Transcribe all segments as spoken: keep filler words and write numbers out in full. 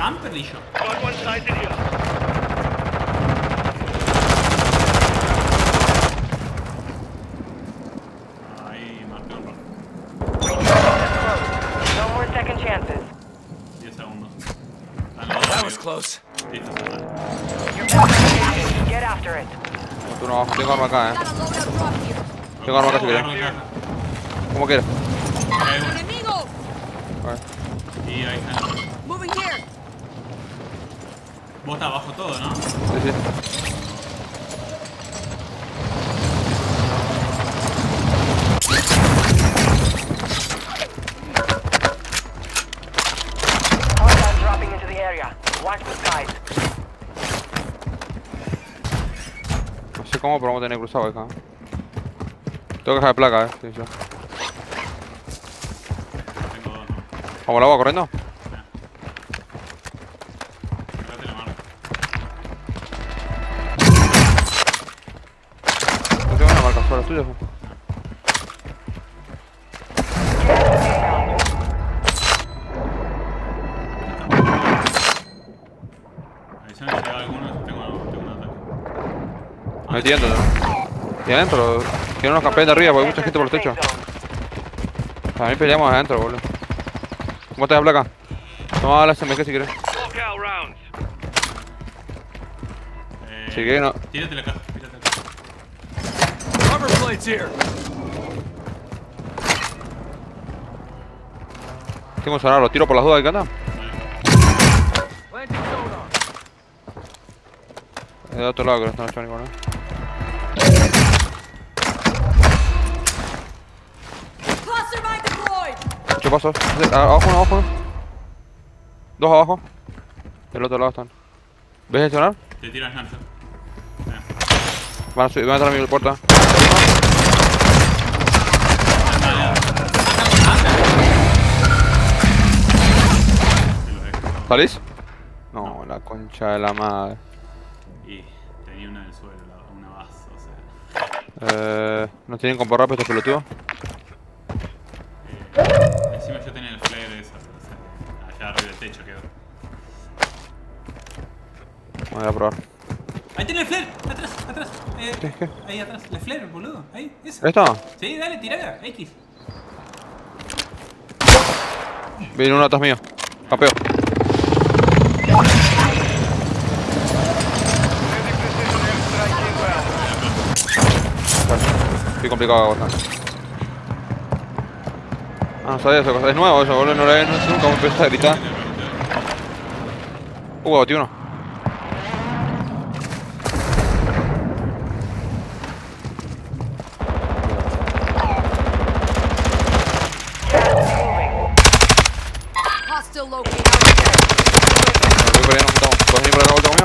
camper y yo. Got one sighted here. Ahí marqué un rojo. No more second chances. diez segundos. That was close. Listo, se sale. Your best get after it. Tú no bajo, tengo arma acá, eh. Got a loadout drop here. Tengo arma acá si querés. Agarro acá. Como quieras. Ahí voy. Enemigo! A ver. Y ahí está. Moving here. Vos estás abajo todo, ¿no? Sí, sí. Hostile dropping into the area. Watch the skies. No sé cómo, pero vamos a tener cruzado acá. Tengo que dejar placa, eh. Sí, sí. Tengo dos, ¿no? Vamos al agua corriendo. Acá te la marco. No tengo una marca, solo tuyas. Avísame si hay alguno, si tengo, tengo un ataque. Me estoy yendo, ¿no? Y adentro, quiero unos campeones de arriba porque hay mucha gente por los techos. También peleamos adentro, boludo. ¿Cómo te da placa? Toma la S M G si quieres. Knockout rounds. Eh, Si quieres, no. Tírate la caja, tírate la caja. Cover plates here. Tengo un sonar, lo tiro por las dudas, ¿qué anda? Planting sonar. Es de otro lado que no están echando ninguno, ¿no? Cluster mine deployed! Ocho pasos. Abajo uno, abajo uno. Dos abajo. Del otro lado están. ¿Ves el sonar? Te tiro el snapshot. Van a subir, van a entrar a mi puerta. ¿Salís? No, la concha de la madre. Y tenía una del suelo, la- una base, o sea. Eh, ¿Nos tienen con porrapo estos pelotudos? Eh, encima yo tenía el flare esa, o sea, allá arriba del techo quedó. Voy a probar. Ahí tiene el flare, atrás, atrás. Eh, ¿Qué, qué? Ahí atrás, el flare, boludo. Ahí, esa. ¿Esto? Sí, dale, tirala, X. Viene uno atrás mío. Capeo. Estoy complicado bastante. Ah, no sabía eso, es nuevo eso, boludo, no lo he no sé nunca me empezó a gritar. Uh, botí uno. Hostile located. Me voy por ahí, nos juntamos. ¿Puedes venir por acá vuelta conmigo?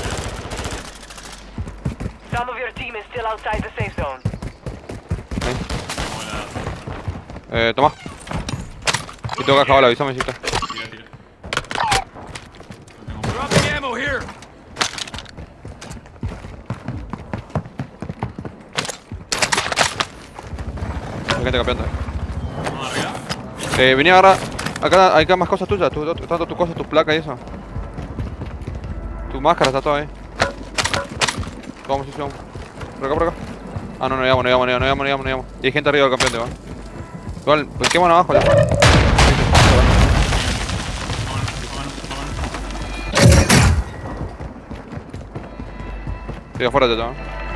Some of your team is still outside the safe zone. Eh, toma. Y tengo que acabar, avísame si está. Tira, tira. No tengo Dropping ammo here. Hay gente campeando. Vamos arriba. Eh, vení a agarrar. Acá hay acá más cosas tuyas, tu, tu, tanto tus cosas, tus placas y eso. Tu máscara está todo ahí. Vamos, sí, vamos. Por acá, por acá. Ah, no, no llegamos, no llegamos, no llegamos, no llegamos, no llegamos, no llegamos. Y hay gente arriba del campeón, ¿va? Igual, pues qué bueno abajo, ya fue. Vámonos, vámonos. Estoy afuera de todo.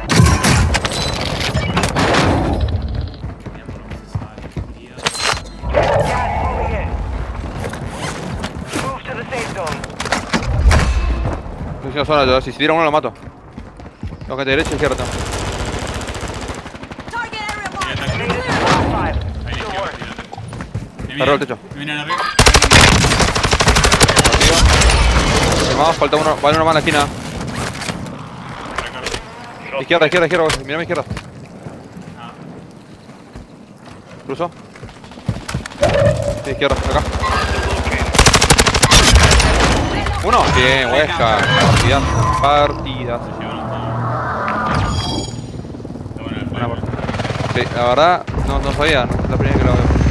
Gas moving in. Move to the safe zone. Estoy haciendo zona yo, si se tira uno lo mato. Tengo gente derecha y izquierda. Tengo. Target area marked. Tírate. Made it to top five. Ahí, Good izquierda, work. tírate. Me Arriba del vienen, techo. me vienen arriba. Vamos, falta uno, vale uno más en la esquina. Recargo. Izquierda, izquierda, izquierda, mira a mi izquierda. Ah, Cruzo. Sí, izquierda, acá. Uno. Bien, Huesca. Partidas. Partidas. se llevaron todo. Está bueno el Buena flare. parte. Sí, la verdad, no, no sabía, no es la primera vez que lo veo.